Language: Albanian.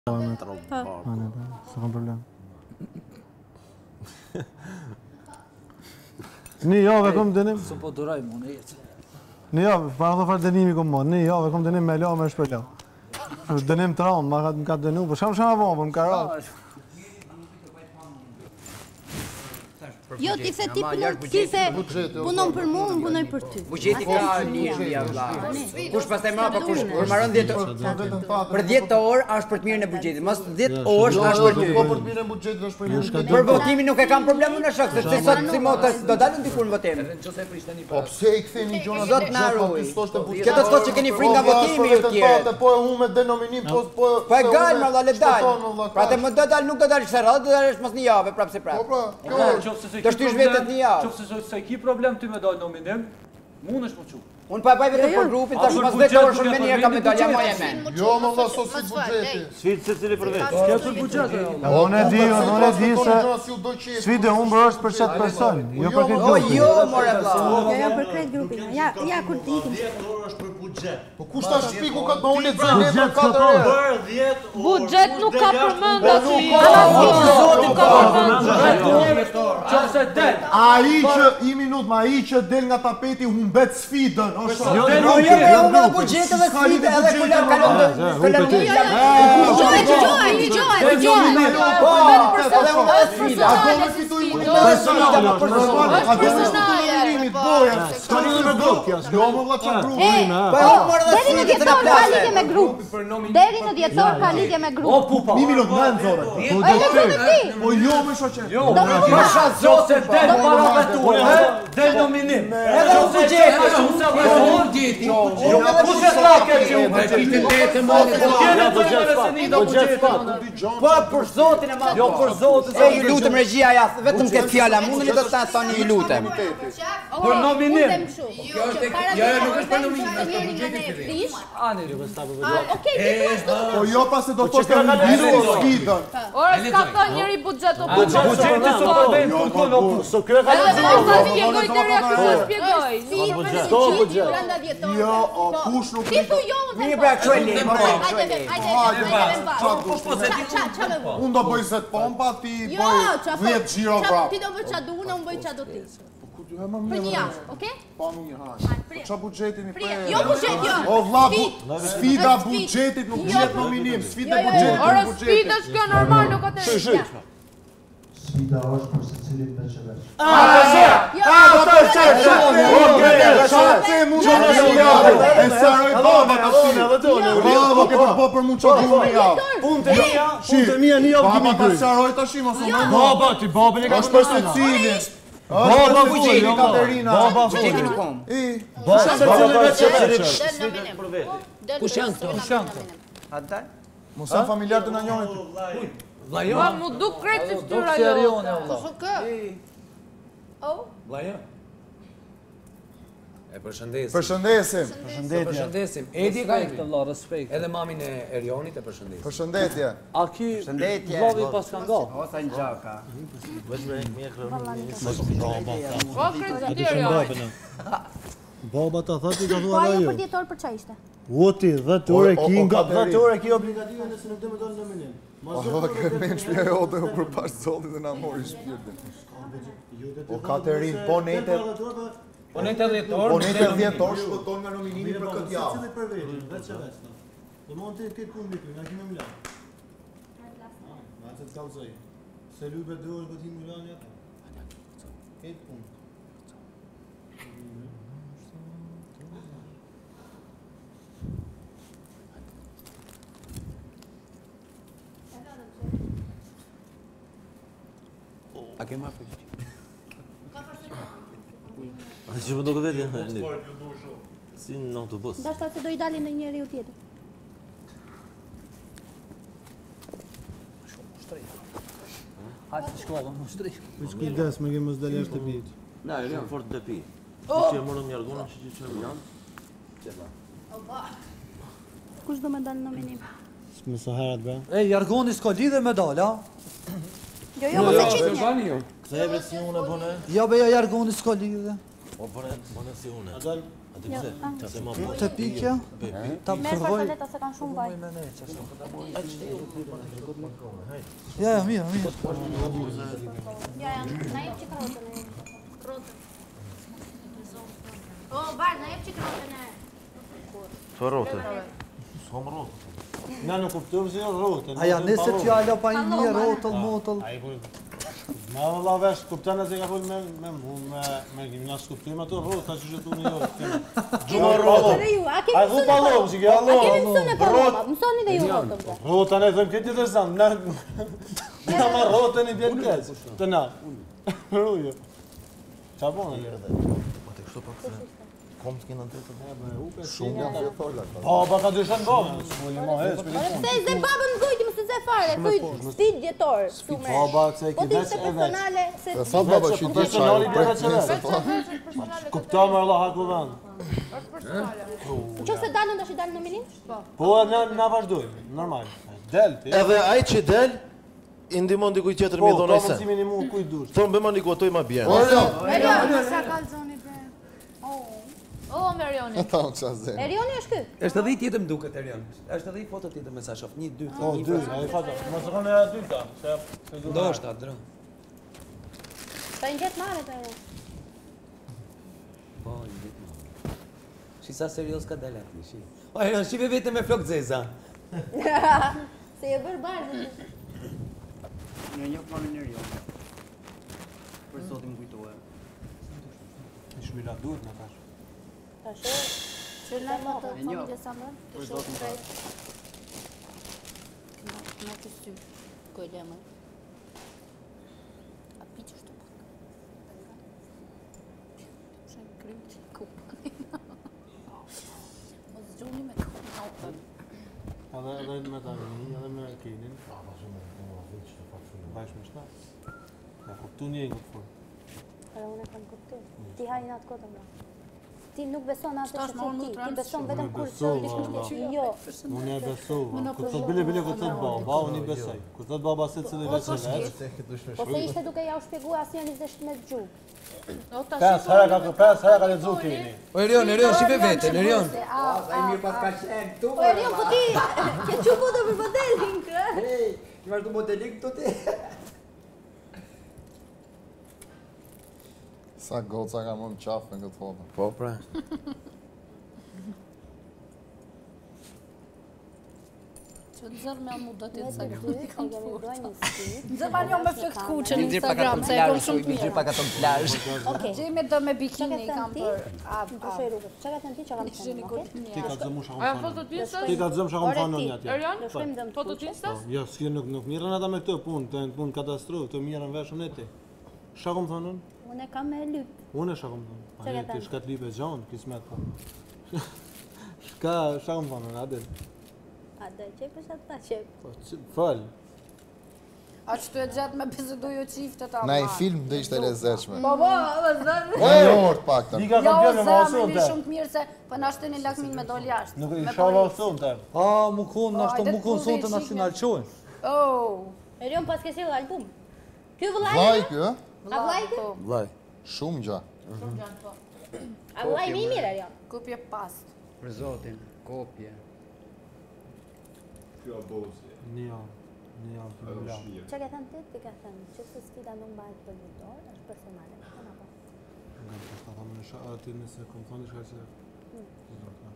S'ka problem. Një javë kom dënim. Së po duraj mu në jetë. Një javë, para do farë dënimi kom marrë. Një javë kom dënim me la me shpëla. Dënim traum, më ka dënu, po shama vonë, më ka rarë. Jo, ti se ti punon për mu, unë punoj për ty. Bugjeti ka një vlla. Kush pastaj më apo kush marron 10 orë. Për 10 orë është për të mirën e buxhetit. Mos 10 orë është për ty. Po për të mirën e buxhetit është për mirën. Për votimin nuk e kam problemin në shok, se sot si motos do dalin diku në votim. Po pse i ktheni gjona Zot na ruaj. buxhetit? Këto thotë që keni frikë nga votimi ju tjerë. Po e humbë denominim, po Po e gal më valla le dal. Pra të më do dal nuk do dal kësaj radhë, do dalësh mos një javë prapse prap. Po Do shtysh vetet një javë. Qofse se ki problem ti me dal nominim, mundesh më çu. Unë pa vetëm për grupin, tash mos 10 orë shumë më herë kam medalja më e men. Jo, më valla sot si buxheti. Sfidë secili për vetë. S'ka për buxhet. Unë e di se sfidë e humbur është për çat person, jo për këtë O grup. jo, more vlla. Jo, për krejt grupin. Ja, kur ti ikim. Po kush ta shpiku ka unë lexoj letër 4 orë. Buxhet nuk ka përmend aty. Zotin ka përmend. Qofse del. Ai që i minut, ma ai që del nga tapeti humbet sfidën. Jo, unë buxhetin dhe sfidë edhe kur kalon. Deri në dhjetor ka lidhje me grup. Deri në dhjetor ka lidhje me grup. O pupa. Një minut, më nxorë. Po jo më shoqë. Jo, qofse del para vetuar, del nominim. Edhe në buxhet. Po për zotin e madh. Jo për zotin. Se ju lutem regjia ja, vetëm këtë fjala, mundeni të ta thoni ju lutem. Për nominim. Jo, nuk është për nominim, është për buxhetin fill. Ani, Okej, Po jo pas se do thoshte një sfidën. Ora s'ka thënë njëri buxhet o buxheti sot vjen kërkon o Shpjegoj deri aty sa shpjegoj. Jo, kush nuk Ti thu jo, Mirë pra çojeni. Unë do bëj set pompa, ti Jo, bëj 10 xhiro prap. Ti do bëj çfarë do unë bëj çfarë do ti. Për një javë, okay? Po një haj. Ç'a buxhetin i pre? Jo buxhet, jo. O vlla, sfida buxhetit nuk bëhet nominim, sfida buxhetit. Ora sfida është normal, nuk ka të. Sfida është për secilin veçanërisht. Bravo, ke për për mu çfarë gjuni javë. Punë të mia një javë kimi Baba sharoj tash mos u më. Baba, ti babën e ka Është për secilin. Baba buxheti Katerina. Baba buxheti nuk kom. Kush janë këto? Ata? Mos janë familjar të na njohin. Ma mu duk krejt si shtyra jo. Vllaja. E përshëndesim. Përshëndesim. Përshëndesim. Edi ka Respekt valla, respekt. edhe mamin e Erionit e përshëndesim. Përshëndetje. A ki Shëndetje. vllavi pas ka nga? Osa në gjaka. Po krejt si shtyra jo. Baba ta thati ka Po thuar ajo ajo. për dhjetor për çfarë ishte? Voti 10 orë ki nga 10 orë ki obligative nëse nuk do të dal nominim. O, kërmen shpia jo dhe për pas zotit dhe na mori shpirtin. O, Katerin, po nete... Po ne 10 orë. Po nete 10 orë shpëton nga nominimi për këtë javë. Secili për vetë, veç e veç. Do mund të ketë punë mikë, nga kemi Milan. Na të kallzoj. Se lybe 2 orë votimi Milan ja. Ketë punë. A ke marrë për A që më do këtë vetë? Si në autobus. Dashta se do i dalin në njeriu tjetër. Hajde të shkollën, më shtri. Veç kujdes me kemë mos dalë jashtë të pijit. Na, e rinë fort të pi. Që e morëm jargonë, që që Milan. Kush do me dalë në nominim? Më sa herat bra. E, jargoni s'ka lidhe me dal, a? Jo, mos e qitni. Kësa e si unë e bëne? Ja beja jargoni s'ka lidhe. O bëne si unë. A dal A di pse? Se ma po. Të pikja? Ta Merë provoj. farsaleta se kanë shumë vaj. Ja, mirë, mirë. Ja, na jep që karotën e. Rotën. O, Bar, na jep që karotën e. Çfarë rote? S'kam rotë. Na nuk kuptojmë se janë rotë. Aja, nëse t'ju ala pa i mirë, rotëll, motëll. Ai po. Ma valla vesh kupton se ka fol me gimnast kuptojmë ato rrotë tash që tu në jo. Gjuma rrotë. Ai vu pallom, si ke A kemi mësone palloma, mësoni dhe ju rotën. Rrota ne them këtë të zan. Na ma rrotën i bën kës. Të na. Rujo. Ça bën edhe? Po tek kështu pak se kom të kenë ndërtë. Shumë janë fjetore. Po, ka dyshon baba. S'moli më hes. Pse ze babën gojti më se fare, kuj sti djetor, sume. Baba se Po ke ti veç se e veç. personale se Sa baba që ti Personali çaj. bërë që veç. Kuptoj me Allah hakuvan. Nëse dalën tash i dalën në minim? Po, na vazhdojmë, normal. Del ti. Edhe ai që del i ndihmon dikujt tjetër Po, mi ka dhonoj se. mundësimin e mua kujt dush. Thon bëma një gotoj ma bjen. Erion, sa kalzoni bre. O, Merioni. Ta unë qa zemë. Erioni është ky? Është edhe i tjetër më duket Erion. Është edhe i foto tjetër me sa shoh. 1 2 Po, 3. dy, ai fato. Mos e kanë era dyta, se do. Ndoshta, drë. Ta i gjet marrë të Erion. Po, i ditë. Shi sa serios ka dalë aty, shi. O, Erion, shive vetëm me flok zeza. Se e bër bardhë. Në një planë në Erion. Për zotin kujtohet. Shmila duhet na tash. Tash që në më të familje sa më të shohë krejt. Në të sy, kojle më. A pi që shtu pak. Shenë krymë që kupë. Mos gjuni me kupë. Edhe me tani, edhe me Kenin. Bajsh me shta. Ja kuptu një këtë forë. Edhe unë e kam kuptu. Ti hajnë atë kotë më. Ti nuk beson atë që ti, ti beson vetëm kur që jo. Unë e besova. Kur thot bile këtë thot baba, unë i besoj. Kur thot baba se cili veç e veç. Po se ishte duke ja u shpjegu asnjë një me gjuhë. Pesë herë ka lexu Keni. O, Erion, shive vetën, Erion. Ai mirë pas ka qenë këtu. Po Erion, po ti ke çu foto për modelin kë? Hey, ti vazhdo modeling këtu ti. Sa goca ka më qafë në këtë foto. Po, pra. Që të zërë me amu do të Ne të Instagram. dy kemi bërë një sfidë. Zërë jo me flëkt kuqe në Nxirr pak Instagram, ato se e kom plazh, shumë të nxirr mirë. pak ato plazh. Okej. Gjemi do me Çka bikini ka kam thënë ti? për Më pushoj rrugët. Çka ka thënë ti, çka kam Kishë një thënë? kurtë Ti një. ka zëmë shakon Aja fanon. foto të Insta's? Ti ka zëmë shakon fanon një atje. Erion? Do shkojmë dëm të Foto të kuqe. Insta's? Jo, si nuk mirën ata me këtë punë, të punë katastrofë, të mirën veshën e ti. Shakon fanon? Unë e kam me lyp. Unë e shakon fanon. Çka ka Ti thënë? shkat lipe gjon, kismet po. Shka shakon fanon, adel. A do qep është ata qep. Po, fal. A që të e gjatë me bizidu ju qifte ta Na i film dhe ishte lezetshme. Po, zërë. Po një orë pak të. Dika Jo, ka bjene ma zëmë, osun një të. shumë të mirë se për në ashteni lakmin me dol jashtë. Nuk i Me shava policë. osun të. A, mu kun, na shto Ajde, mu kun të sonë të kuzi, nacional qojnë. Oh. Erion pas ke sjellë album. Ky vëllai? Vlaj kjo, A vllai ky? Vllai. shumë gja. A vllai më i mirë Erion? Kupje past. Për zotin, kopje. Një javë. Çka ka thënë ti? Ti ka thënë që se sfida nuk mbahet për një dorë, është personale. Apo? Nga të shta thamë në shakë, aty nëse kom thonë shka që...